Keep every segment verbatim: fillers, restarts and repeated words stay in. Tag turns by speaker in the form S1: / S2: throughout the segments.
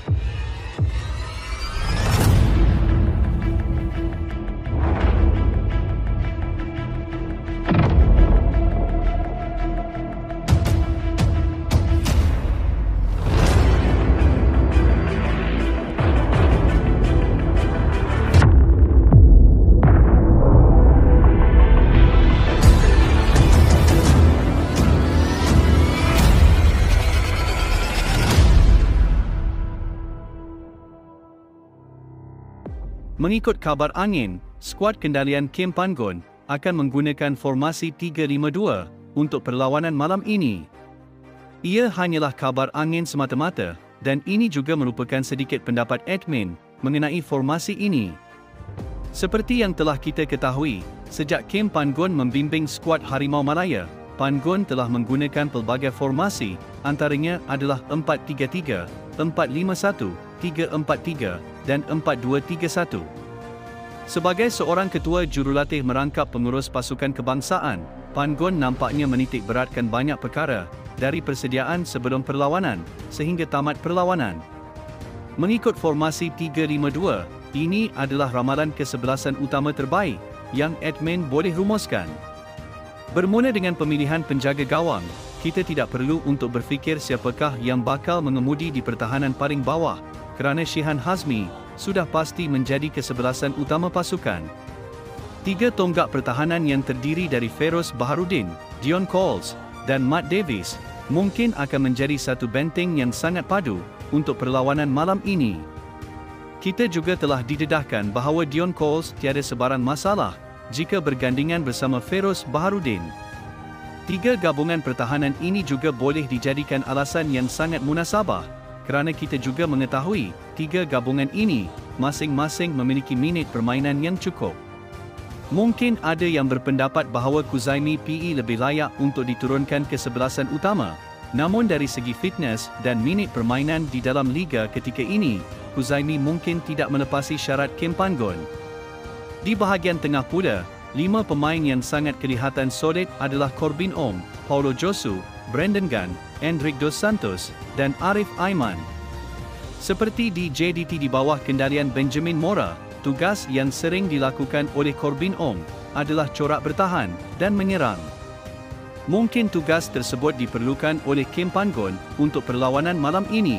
S1: Mengikut kabar angin, skuad kendalian kem Panggon akan menggunakan formasi tiga lima dua untuk perlawanan malam ini. Ia hanyalah kabar angin semata-mata dan ini juga merupakan sedikit pendapat admin mengenai formasi ini. Seperti yang telah kita ketahui, sejak kem Panggon membimbing skuad Harimau Malaya, Panggon telah menggunakan pelbagai formasi, antaranya adalah empat tiga tiga, empat lima satu, tiga empat tiga dan empat dua tiga satu. Sebagai seorang ketua jurulatih merangkap pengurus pasukan kebangsaan, Panggon nampaknya menitik beratkan banyak perkara dari persediaan sebelum perlawanan sehingga tamat perlawanan. Mengikut formasi tiga lima dua, ini adalah ramalan kesebelasan utama terbaik yang admin boleh rumuskan. Bermula dengan pemilihan penjaga gawang, kita tidak perlu untuk berfikir siapakah yang bakal mengemudi di pertahanan paling bawah, kerana Shihan Hazmi sudah pasti menjadi kesebelasan utama pasukan. Tiga tonggak pertahanan yang terdiri dari Feroz Baharudin, Dion Coles, dan Matt Davis mungkin akan menjadi satu benteng yang sangat padu untuk perlawanan malam ini. Kita juga telah didedahkan bahawa Dion Coles tiada sebarang masalah jika bergandingan bersama Feroz Baharudin. Tiga gabungan pertahanan ini juga boleh dijadikan alasan yang sangat munasabah, kerana kita juga mengetahui tiga gabungan ini masing-masing memiliki minit permainan yang cukup. Mungkin ada yang berpendapat bahawa Kuzaimi P E lebih layak untuk diturunkan ke kesebelasan utama, namun dari segi fitness dan minit permainan di dalam liga ketika ini, Kuzaimi mungkin tidak melepasi syarat kem Panggon. Di bahagian tengah pula, lima pemain yang sangat kelihatan solid adalah Corbin Ong, Paulo Josu, Brandon Gunn, Endrick Dos Santos, dan Arif Aiman. Seperti di J D T di bawah kendalian Benjamin Mora, tugas yang sering dilakukan oleh Corbin Ong adalah corak bertahan dan menyerang. Mungkin tugas tersebut diperlukan oleh kem Panggon untuk perlawanan malam ini.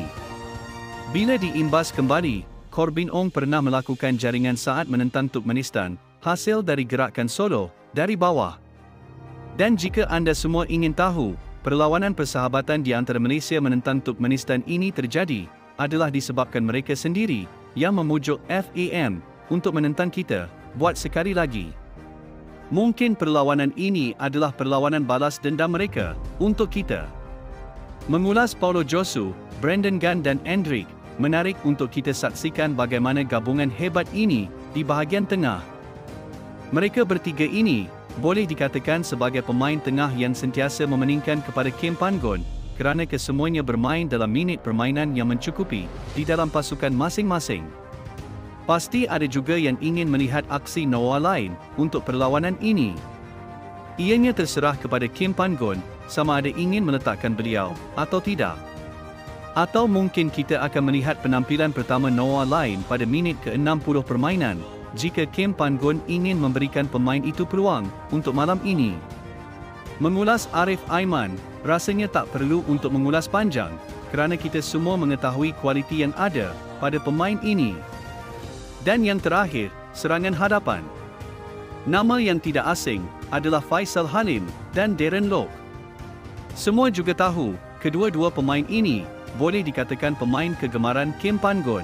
S1: Bila diimbas kembali, Corbin Ong pernah melakukan jaringan saat menentang Turkmenistan, hasil dari gerakan solo dari bawah. Dan jika anda semua ingin tahu, perlawanan persahabatan di antara Malaysia menentang Turkmenistan ini terjadi adalah disebabkan mereka sendiri yang memujuk F A M untuk menentang kita, buat sekali lagi. Mungkin perlawanan ini adalah perlawanan balas dendam mereka untuk kita. Mengulas Paulo Josu, Brandon Gunn dan Endrick, menarik untuk kita saksikan bagaimana gabungan hebat ini di bahagian tengah. Mereka bertiga ini boleh dikatakan sebagai pemain tengah yang sentiasa memeningkan kepada kem Panggon, kerana kesemuanya bermain dalam minit permainan yang mencukupi di dalam pasukan masing-masing. Pasti ada juga yang ingin melihat aksi Noah lain untuk perlawanan ini. Ianya terserah kepada kem Panggon sama ada ingin meletakkan beliau atau tidak. Atau mungkin kita akan melihat penampilan pertama Noah lain pada minit ke enam puluh permainan, jika kem Panggon ingin memberikan pemain itu peluang untuk malam ini. Mengulas Arif Aiman, rasanya tak perlu untuk mengulas panjang, kerana kita semua mengetahui kualiti yang ada pada pemain ini. Dan yang terakhir, serangan hadapan. Nama yang tidak asing adalah Faisal Halim dan Darren Loke. Semua juga tahu, kedua-dua pemain ini boleh dikatakan pemain kegemaran kem Panggon.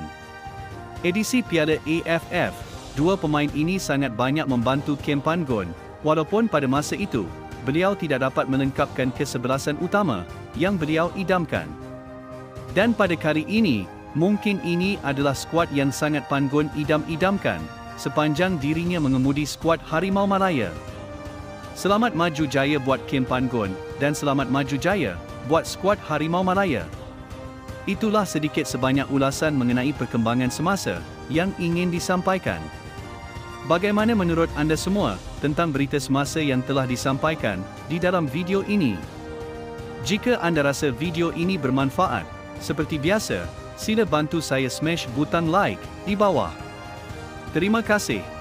S1: Edisi Piala A F F, dua pemain ini sangat banyak membantu kem Panggon, walaupun pada masa itu, beliau tidak dapat melengkapkan kesebelasan utama yang beliau idamkan. Dan pada kali ini, mungkin ini adalah skuad yang sangat Panggon idam-idamkan, sepanjang dirinya mengemudi skuad Harimau Malaya. Selamat maju jaya buat kem Panggon, dan selamat maju jaya buat skuad Harimau Malaya. Itulah sedikit sebanyak ulasan mengenai perkembangan semasa yang ingin disampaikan. Bagaimana menurut anda semua tentang berita semasa yang telah disampaikan di dalam video ini? Jika anda rasa video ini bermanfaat, Seperti biasa, sila bantu saya smash butang like di bawah. Terima kasih.